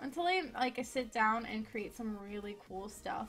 until I like I sit down and create some really cool stuff.